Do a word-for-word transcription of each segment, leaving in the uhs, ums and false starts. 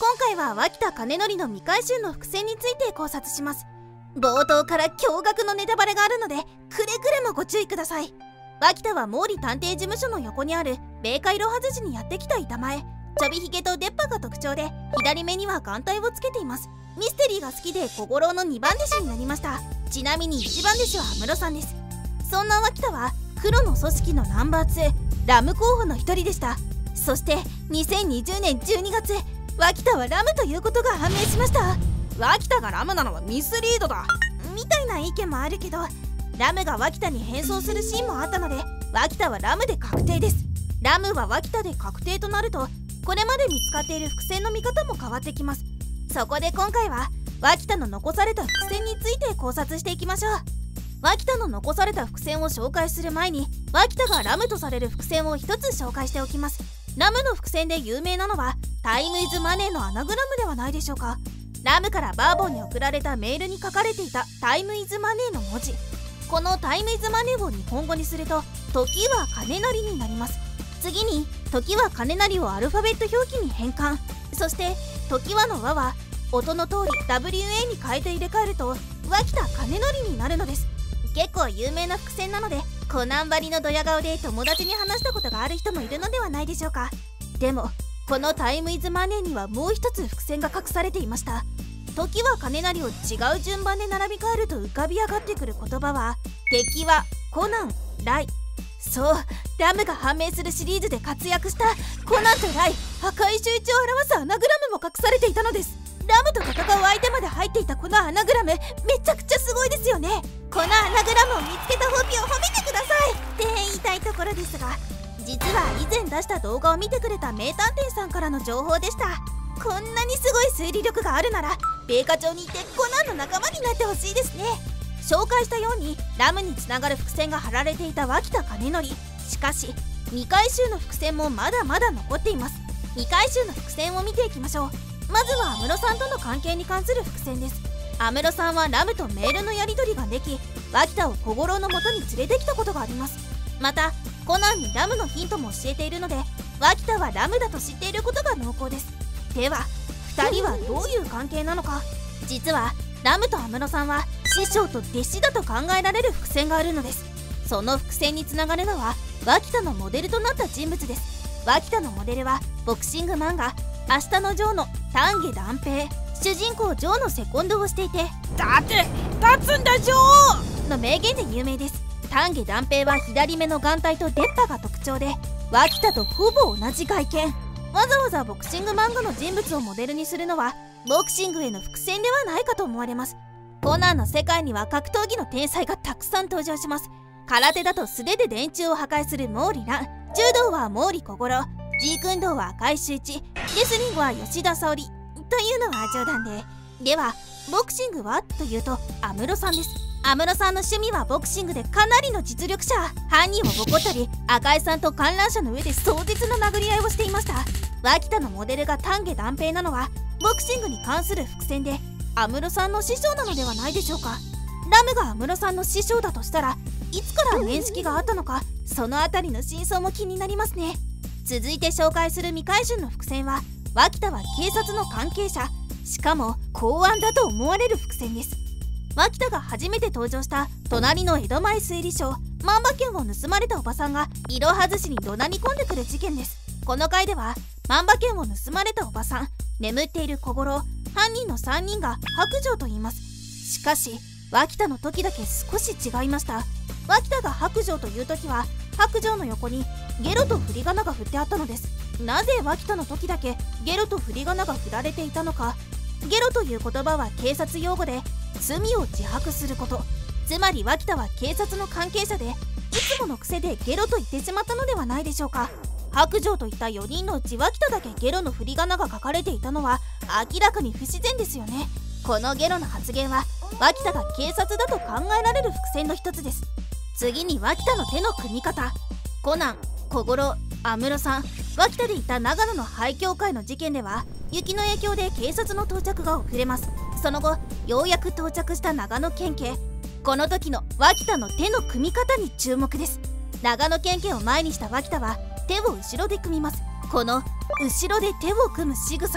今回は脇田金則の未回収の伏線について考察します。冒頭から驚愕のネタバレがあるのでくれぐれもご注意ください。脇田は毛利探偵事務所の横にある米花いろは寿司にやってきた板前。ちょびひげと出っ歯が特徴で左目には眼帯をつけています。ミステリーが好きで小五郎のにばん弟子になりました。ちなみにいちばん弟子は安室さんです。そんな脇田は黒の組織のナンバーツーラム候補の一人でした。そしてにせんにじゅうねんじゅうにがつ、脇田はラムということが判明しました。 脇田がラムなのはミスリードだみたいな意見もあるけど、ラムが脇田に変装するシーンもあったので脇田はラムで確定です。ラムは脇田で確定となると、これまで見つかっている伏線の見方も変わってきます。そこで今回は脇田の残された伏線について考察していきましょう。脇田の残された伏線を紹介する前に、脇田がラムとされる伏線を一つ紹介しておきます。ラムの伏線で有名なのはタイムイズマネーのアナグラムではないでしょうか。ラムからバーボンに送られたメールに書かれていたタイムイズマネーの文字。このタイムイズマネーを日本語にすると時は金なりになります。次に時は金なりをアルファベット表記に変換。そして時はの和は音の通り ダブリューエー に変えて入れ替えると脇田金則になるのです。結構有名な伏線なのでコナンばりのドヤ顔で友達に話したことがある人もいるのではないでしょうか。でもこのタイムイズマネーにはもう一つ伏線が隠されていました。時は金なりを違う順番で並び替えると浮かび上がってくる言葉は敵はコナンライ。そう、ラムが判明するシリーズで活躍したコナンとライ、破壊周知を表すアナグラムも隠されていたのです。ラムと戦う相手まで入っていたこのアナグラム、めちゃくちゃすごいですよね。このアナグラムを見つけたホピを褒めてくださいって言いたいところですが、実は以前出した動画を見てくれた名探偵さんからの情報でした。こんなにすごい推理力があるなら米花町にいてコナンの仲間になってほしいですね。紹介したようにラムにつながる伏線が張られていた脇田金則。しかし未回収の伏線もまだまだ残っています。未回収の伏線を見ていきましょう。まずは安室さんとの関係に関する伏線です。安室さんはラムとメールのやり取りができ、脇田を小五郎の元に連れてきたことがあります。またコナンにラムのヒントも教えているので脇田はラムだと知っていることが濃厚です。ではふたりはどういう関係なのか。実はラムと安室さんは師匠と弟子だと考えられる伏線があるのです。その伏線につながるのは脇田のモデルとなった人物です。脇田のモデルはボクシング漫画「明日のジョー」の丹下段平、主人公ジョーのセコンドをしていて 「立て立つんだジョー!」 の名言で有名です。丹下段平は左目の眼帯と出っ歯が特徴で脇田とほぼ同じ外見。わざわざボクシング漫画の人物をモデルにするのはボクシングへの伏線ではないかと思われます。コナンの世界には格闘技の天才がたくさん登場します。空手だと素手で電柱を破壊する毛利蘭、柔道は毛利小五郎、ジークンドーは赤井秀一、レスリングは吉田沙保里というのは冗談で。ではボクシングはというと安室さんです。安室さんの趣味はボクシングでかなりの実力者。犯人をボコったり赤井さんと観覧車の上で壮絶な殴り合いをしていました。脇田のモデルが丹下段平なのはボクシングに関する伏線で安室さんの師匠なのではないでしょうか。ラムが安室さんの師匠だとしたらいつから面識があったのか、そのあたりの真相も気になりますね。続いて紹介する未回収の伏線は脇田は警察の関係者、しかも公安だと思われる伏線です。脇田が初めて登場した隣の江戸前推理省、万馬券を盗まれたおばさんがいろは寿司に怒鳴り込んでくる事件です。この回では万馬券を盗まれたおばさん、眠っている小五郎、犯人のさんにんが白状と言います。しかし脇田の時だけ少し違いました。脇田が白状という時は白状の横にゲロと振り仮名が振ってあったのです。なぜ脇田の時だけゲロと振り仮名が振られていたのか。ゲロという言葉は警察用語で罪を自白すること。つまり脇田は警察の関係者でいつもの癖でゲロと言ってしまったのではないでしょうか。白状といったよにんのうち脇田だけゲロの振り仮名が書かれていたのは明らかに不自然ですよね。このゲロの発言は脇田が警察だと考えられる伏線の一つです。次に脇田の手の組み方。コナン、小五郎、安室さん、脇田でいた長野の廃墟会の事件では雪の影響で警察の到着が遅れます。その後ようやく到着した長野県警。この時の脇田の手の組み方に注目です。長野県警を前にした脇田は手を後ろで組みます。この後ろで手を組む仕草、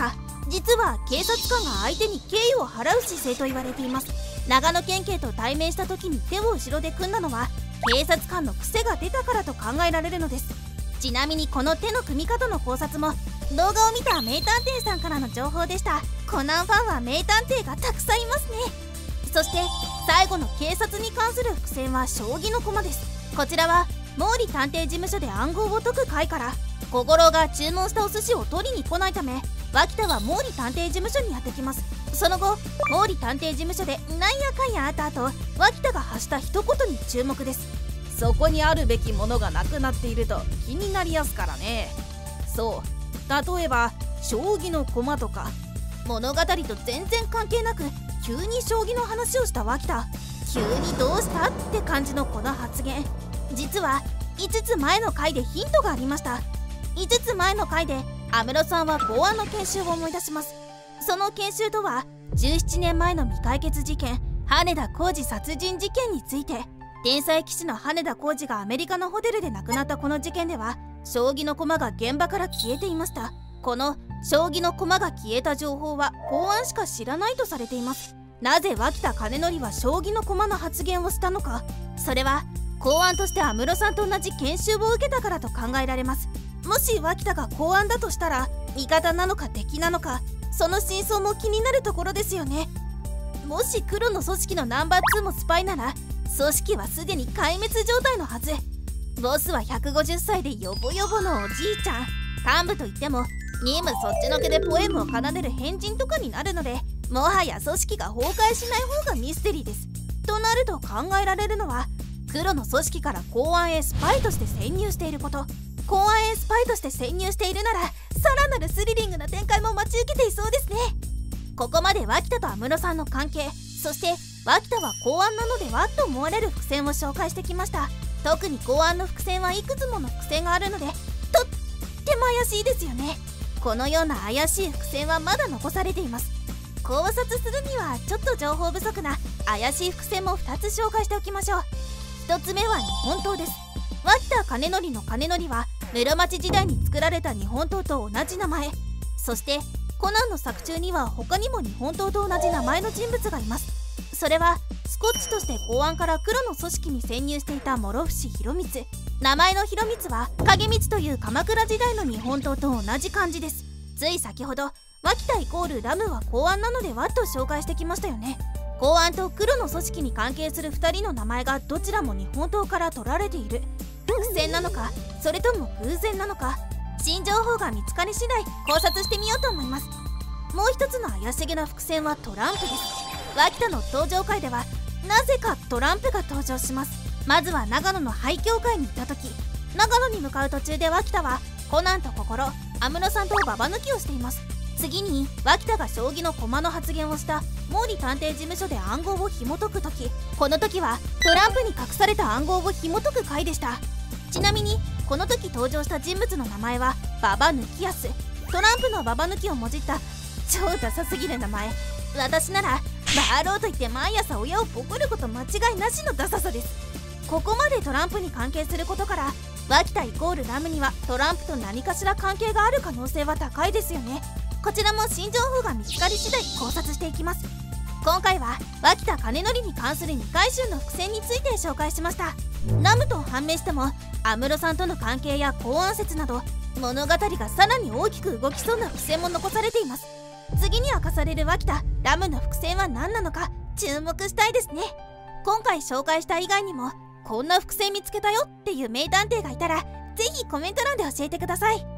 実は警察官が相手に敬意を払う姿勢と言われています。長野県警と対面した時に手を後ろで組んだのは警察官の癖が出たからと考えられるのです。ちなみにこの手の組み方の考察も動画を見た名探偵さんからの情報でした。コナンファンは名探偵がたくさんいますね。そして最後の警察に関する伏線は将棋の駒です。こちらは毛利探偵事務所で暗号を解く回から小五郎が注文したお寿司を取りに来ないため脇田は毛利探偵事務所にやってきます。その後毛利探偵事務所でなんやかんやあった後脇田が発した一言に注目です。 そこにあるべきものがなくなっていると気になりやすからね。そう例えば将棋の駒とか。 物語と全然関係なく急に将棋の話をした脇田。急にどうしたって感じのこの発言、実はいつつまえの回でヒントがありました。いつつまえの回で安室さんは公安の研修を思い出します。その研修とはじゅうななねんまえの未解決事件羽田浩二殺人事件について。天才棋士の羽田浩二がアメリカのホテルで亡くなったこの事件では将棋の駒が現場から消えていました。この将棋の駒が消えた情報は公安しか知らないとされています。なぜ脇田兼則は将棋の駒の発言をしたのか。それは公安として安室さんと同じ研修を受けたからと考えられます。もし脇田が公安だとしたら味方なのか敵なのか、その真相も気になるところですよね。もし黒の組織のナンバーツーもスパイなら組織はすでに壊滅状態のはず。ボスはひゃくごじゅっさいでヨボヨボのおじいちゃん。幹部といっても任務そっちのけでポエムを奏でる変人とかになるので、もはや組織が崩壊しない方がミステリーです。となると考えられるのは黒の組織から公安へスパイとして潜入していること。公安へスパイとして潜入しているならさらなるスリリングな展開も待ち受けていそうですね。ここまで脇田と安室さんの関係、そして脇田は公安なのではと思われる伏線を紹介してきました。特に公安の伏線はいくつもの伏線があるのでとっても怪しいですよね。このような怪しい伏線はまだ残されています。考察するにはちょっと情報不足な怪しい伏線もふたつ紹介しておきましょう。ひとつめは日本刀です。脇田兼則の兼則は室町時代に作られた日本刀と同じ名前。そしてコナンの作中には他にも日本刀と同じ名前の人物がいます。それはスコッチとして公安から黒の組織に潜入していた諸伏広光。名前の広光は影光という鎌倉時代の日本刀と同じ漢字です。つい先ほど脇田イコールラムは公安なのではと紹介してきましたよね。公安と黒の組織に関係するふたりの名前がどちらも日本刀から取られている。伏線なのかそれとも偶然なのか、新情報が見つかり次第考察してみようと思います。もう一つの怪しげな伏線はトランプです。脇田の登場回ではなぜかトランプが登場します。まずは長野の廃墟会に行った時、長野に向かう途中で脇田はコナンと心、安室さんとババ抜きをしています。次に脇田が将棋の駒の発言をした毛利探偵事務所で暗号を紐解く時、この時はトランプに隠された暗号を紐解く回でした。ちなみにこの時登場した人物の名前はババ抜きやす。トランプのババ抜きをもじった超ダサすぎる名前。私ならバーローと言って毎朝親をボコること間違いなしのダサさです。ここまでトランプに関係することから脇田イコールラムにはトランプと何かしら関係がある可能性は高いですよね。こちらも新情報が見つかり次第考察していきます。今回は脇田兼則に関するにかい集の伏線について紹介しました。ラムと判明しても安室さんとの関係や公安説など物語がさらに大きく動きそうな伏線も残されています。次に明かされる脇田ラムの伏線は何なのか注目したいですね。今回紹介した以外にもこんな伏線見つけたよっていう名探偵がいたらぜひコメント欄で教えてください。